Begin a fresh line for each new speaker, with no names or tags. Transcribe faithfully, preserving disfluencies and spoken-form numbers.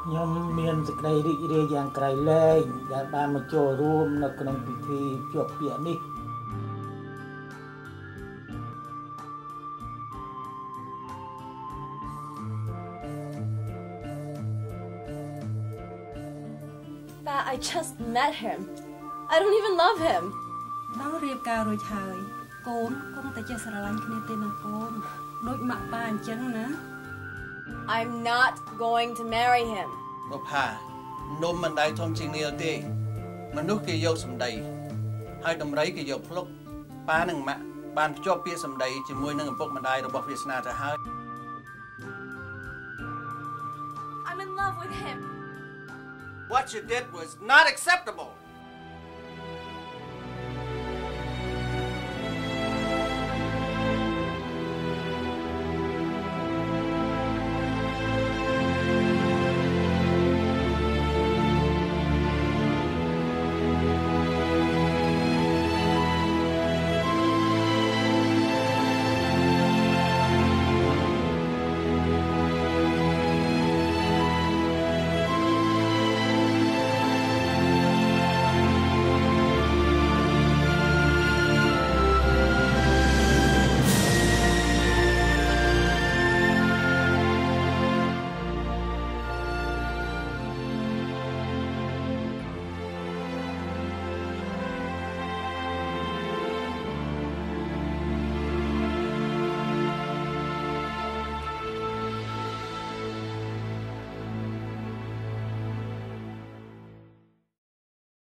nhom miền dịch này đi đi dạng cái lên đã ban một chỗ room nó còn bị thi chụp biển đi
But I just met him. I don't even love him.
Đó riêng cao rồi trời. Con, con ta chơi sờ lạnh kia tên là con. Đôi mặt ba anh chân nè.
I'm not going to marry him.
Bố pa, nôm mình đây thông trình nhiều tê. Mà lúc kia vô sầm đầy. Hai đồng rấy kia vô lúc. Ba nâng mạ, bàn cho bia sầm đầy chỉ môi nâng bốc mình đây rồi bọc Việt Nam ra hai.
I'm in love with him.
What you did was not acceptable.